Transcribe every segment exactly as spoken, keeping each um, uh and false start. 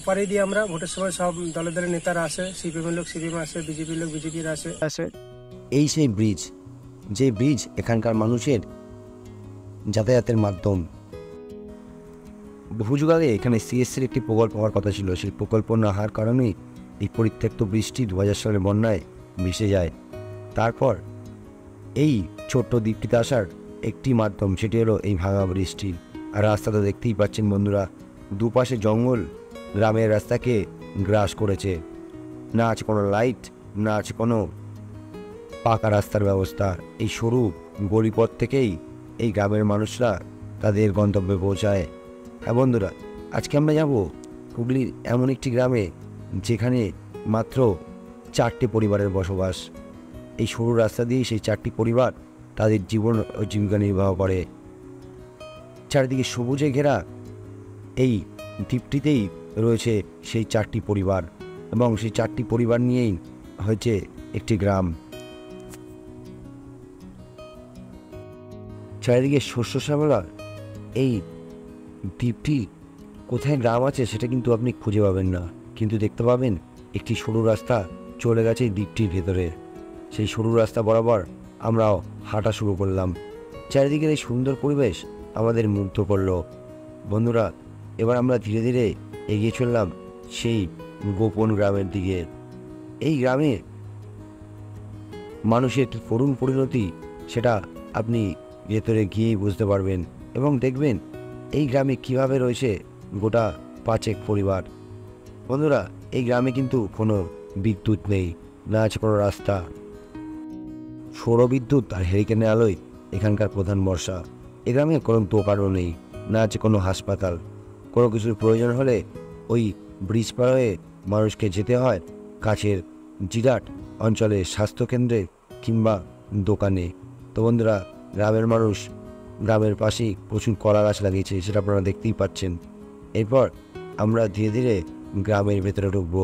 ওপারে দিয়ে আমরা ভোটের সময় সব দলে দলের নেতারা আসে, সিপিএমের লোক সিপিএম আসে, বিজেপির লোক বিজেপির আসে আসে এই সেই ব্রিজ, যে ব্রিজ এখানকার মানুষের যাতায়াতের মাধ্যম। বহু যুগ আগে এখানে সিএসসির একটি প্রকল্প হওয়ার কথা ছিল, সেই প্রকল্প না হওয়ার কারণে এই পরিত্যক্ত ব্রিজটি দু হাজার সালের বন্যায় ভেসে যায়। তারপর এই ছোট্ট দ্বীপটিতে আসার একটি মাধ্যম, সেটি হলো এই ভাঙা ব্রিজটি। আর রাস্তা তো দেখতেই পাচ্ছেন বন্ধুরা, দুপাশে জঙ্গল গ্রামের রাস্তাকে গ্রাস করেছে। না আছে কোনো লাইট, না আছে কোনো পাকা রাস্তার ব্যবস্থা। এই সরু গলিপথ থেকেই এই গ্রামের মানুষরা তাদের গন্তব্যে পৌঁছায়। হ্যাঁ বন্ধুরা, আজকে আমরা যাব হুগলির এমন একটি গ্রামে যেখানে মাত্র চারটি পরিবারের বসবাস। এই সরু রাস্তা দিয়েই সেই চারটি পরিবার তাদের জীবন ও জীবিকা নির্বাহ করে। চারিদিকে সবুজে ঘেরা এই দ্বীপটিতেই রয়েছে সেই চারটি পরিবার, এবং সেই চারটি পরিবার নিয়েই হয়েছে একটি গ্রাম। চারিদিকে শস্য শ্যামলা এই দ্বীপটি, কোথায় গ্রাম আছে সেটা কিন্তু আপনি খুঁজে পাবেন না, কিন্তু দেখতে পাবেন একটি সরু রাস্তা চলে গেছে এই দ্বীপটির ভেতরে। সেই সরু রাস্তা বরাবর আমরাও হাঁটা শুরু করলাম। চারিদিকের এই সুন্দর পরিবেশ আমাদের মুগ্ধ করলো। বন্ধুরা, এবার আমরা ধীরে ধীরে এগিয়ে চললাম সেই গোপন গ্রামের দিকে। এই গ্রামে মানুষের করুণ পরিণতি সেটা আপনি ভেতরে গিয়েই বুঝতে পারবেন, এবং দেখবেন এই গ্রামে কিভাবে রয়েছে গোটা পাঁচেক পরিবার। বন্ধুরা, এই গ্রামে কিন্তু কোনো বিদ্যুৎ নেই, না আছে কোনো রাস্তা। সৌরবিদ্যুৎ আর হেরিকেনের আলোয় এখানকার প্রধান ভরসা। এই গ্রামে কোনো দোকানও নেই, না আছে কোনো হাসপাতাল। কোনো কিছুর প্রয়োজন হলে ওই ব্রিজ পার হয়ে মানুষকে যেতে হয় কাছের জিরাট অঞ্চলে স্বাস্থ্যকেন্দ্রে কিংবা দোকানে। তো বন্ধুরা, গ্রামের মানুষ গ্রামের পাশেই প্রচুর কলা গাছ লাগিয়েছে, সেটা আপনারা দেখতেই পাচ্ছেন। এরপর আমরা ধীরে ধীরে গ্রামের ভেতরে ঢুকবো।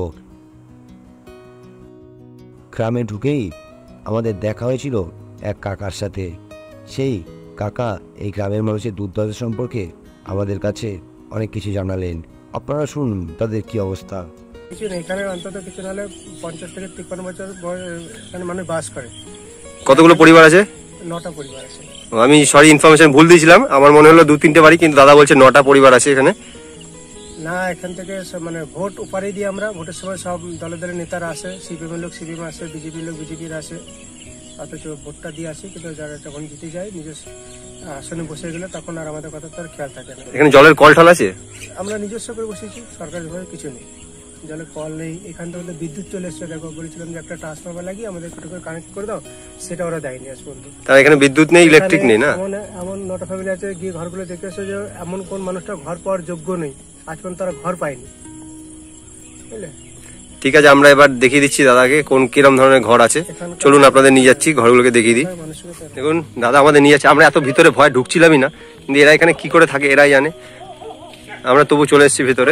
গ্রামে ঢুকেই আমাদের দেখা হয়েছিল এক কাকার সাথে। সেই কাকা এই গ্রামের মানুষের দুর্দশা সম্পর্কে আমাদের কাছে অনেক কিছু জানালেন। আপনারা শুনুন তাদের কি অবস্থা। কিছু নেই এখানে, অন্তত কিছু নাহলে পঞ্চাশ থেকে তিপ্পান্ন বছর এখানে মানুষ বাস করে। কতগুলো পরিবার আছে? নটা পরিবার আছে। আমি সরি ইনফরমেশন ভুল দিয়েছিলাম, আমার মনে হলো দু তিনটে বাড়ি, কিন্তু দাদা বলছে নটা পরিবার আছে এখানে। না, এখান থেকে মানে ভোট ওপারে দিয়ে আমরা ভোটের সময় সব দলে দলের নেতারা আসে, সিপিএমের লোক সিপিএম আসে, বিজেপির লোক বিজেপির আসে, অথচ ভোটটা দিয়ে আসি, কিন্তু যারা যখন জিতে যায় নিজের আসনে বসে গেলে তখন আর আমাদের কথা তো আর খেয়াল থাকে না। এখানে জলের কল টল আছে? আমরা নিজস্ব করে বসেছি, সরকারিভাবে কিছু নেই, জলের কল নেই। এখান থেকে বিদ্যুৎ চলে এসছে, দেখো বলেছিলাম যে একটা ট্রান্সফরমার লাগিয়ে আমাদের একটু করে কানেক্ট করে দাও, সেটা ওরা দেয়নি আজ পর্যন্ত। তার এখানে বিদ্যুৎ নেই, ইলেকট্রিক নেই না? এমন এমন নটা ফ্যামিলি আছে, গিয়ে ঘরগুলো দেখে এসে যে এমন কোন মানুষটা ঘর পাওয়ার যোগ্য নেই, আজ পর্যন্ত তারা ঘর পায়নি, বুঝলে। ঠিক আছে, আমরা এবার দেখিয়ে দিচ্ছি দাদাকে কোন কিরম ধরনের ঘর আছে। চলুন আপনাদের নিয়ে যাচ্ছি, ঘরগুলোকে দেখিয়ে দিই। দেখুন দাদা আমাদের নিয়ে যাচ্ছে, আমরা এত ভিতরে ভয় ঢুকছিলামই না, কিন্তু এরা এখানে কি করে থাকে এরাই জানে। আমরা তবু চলে এসেছি ভিতরে।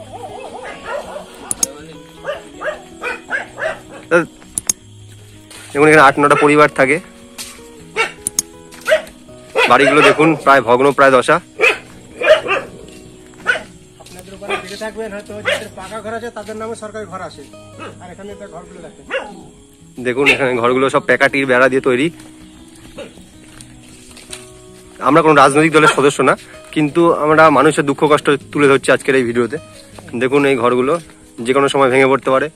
দেখুন এখানে আট নটা পরিবার থাকে। বাড়িগুলো দেখুন প্রায় ভগ্ন প্রায় দশা। দেখুন এখানে ঘরগুলো সব প্যাকাটির বেড়া দিয়ে তৈরি। আমরা কোনো রাজনৈতিক দলের সদস্য না, কিন্তু আমরা মানুষের দুঃখ কষ্ট তুলে ধরছি আজকের এই ভিডিওতে। দেখুন এই ঘরগুলো যে কোনো সময় ভেঙে পড়তে পারে।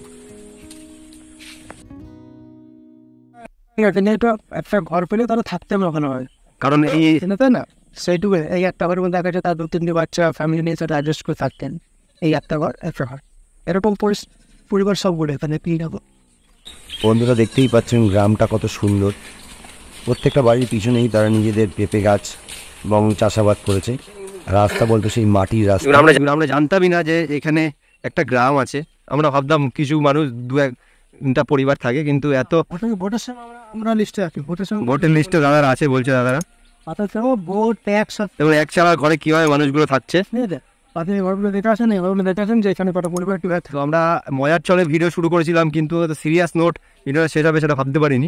একটা ঘর পেলে তারা থাকতে আমরা ভালো হয়, কারণ এই তাই না? সেইটুকু এই একটা ঘরের মধ্যে দেখা যাচ্ছে তার দু তিনটে বাচ্চা ফ্যামিলি নিয়ে সেটা অ্যাডজাস্ট করে থাকতেন। এই একটা ঘর একটা ঘর এরকম পরিবার সবগুলো এখানে কি না। বন্ধুরা, দেখতেই পাচ্ছেন গ্রামটা কত সুন্দর। প্রত্যেকটা বাড়ির পিছনেই তারা নিজেদের পেঁপে গাছ এবং চাষাবাদ করেছে। রাস্তা বলতে সেই মাটির রাস্তা। আমরা আমরা জানতামই না যে এখানে একটা গ্রাম আছে। আমরা ভাবতাম কিছু মানুষ দু একটা পরিবার থাকে, কিন্তু এত ভোটের সময় আমরা লিস্টে আছি, ভোটের সময় ভোটের লিস্টে দাদারা আছে বলছে দাদারা। ভোট ট্যাক্স এবং এক চালা ঘরে কিভাবে মানুষগুলো থাকছে ঘরগুলো দেখে আসেন, ঘরগুলো দেখে আসেন যে এখানে কটা পরিবার কি। তো আমরা মজার চলে ভিডিও শুরু করেছিলাম, কিন্তু সিরিয়াস নোট ভিডিও শেষ হবে সেটা ভাবতে পারিনি।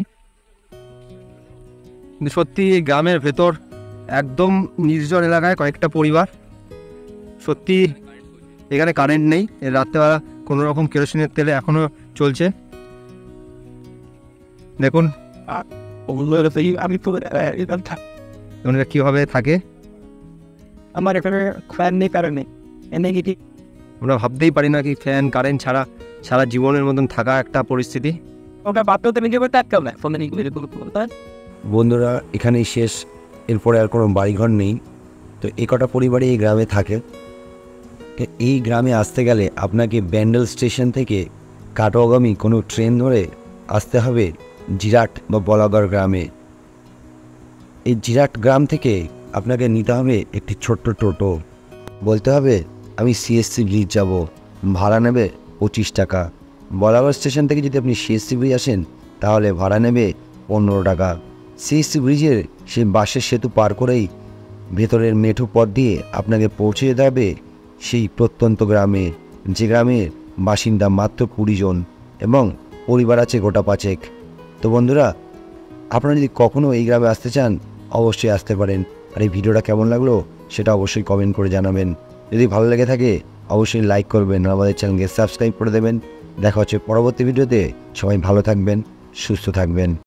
কিন্তু সত্যি গ্রামের ভেতর একদম নির্জন এলাকায় কয়েকটা পরিবার, সত্যি এখানে কারেন্ট নেই, এর রাত্রেবেলা কোনো রকম কেরোসিনের তেলে এখনও চলছে। দেখুন আমি ওনারা কীভাবে থাকে আমার এখানে ফ্যান নেই, কারেন্ট নেই, এনে কি আমরা ভাবতেই পারি না কি ফ্যান কারেন্ট ছাড়া সারা জীবনের মতন থাকা একটা পরিস্থিতি। ওটা বাথরুমে নিজে করতে একটা না ফোনে নিয়ে বন্ধুরা এখানেই শেষ, এরপরে আর কোনো বাড়িঘর নেই। তো এই কটা পরিবারই এই গ্রামে থাকে। এ- এই গ্রামে আসতে গেলে আপনাকে ব্যান্ডেল স্টেশন থেকে কাটোয়াগামী কোনো ট্রেন ধরে আসতে হবে জিরাট বা বলাগড় গ্রামে। এই জিরাট গ্রাম থেকে আপনাকে নিতে হবে একটি ছোট্ট টোটো, বলতে হবে আমি সিএসসি ব্রিজ যাব, ভাড়া নেবে পঁচিশ টাকা। বলাগড় স্টেশন থেকে যদি আপনি সিএসসি ব্রিজ আসেন তাহলে ভাড়া নেবে পনেরো টাকা। সিএসসি ব্রিজের সেই বাঁশের সেতু পার করেই ভেতরের মেঠো পথ দিয়ে আপনাকে পৌঁছে যেতে হবে সেই প্রত্যন্ত গ্রামে, যে গ্রামের বাসিন্দা মাত্র কুড়ি জন এবং পরিবার আছে গোটা পাঁচেক। তো বন্ধুরা, আপনারা যদি কখনও এই গ্রামে আসতে চান অবশ্যই আসতে পারেন। আর এই ভিডিওটা কেমন লাগলো সেটা অবশ্যই কমেন্ট করে জানাবেন। যদি ভালো লেগে থাকে অবশ্যই লাইক করবেন, আর আমাদের চ্যানেলকে সাবস্ক্রাইব করে দেবেন। দেখা হচ্ছে পরবর্তী ভিডিওতে। সবাই ভালো থাকবেন, সুস্থ থাকবেন।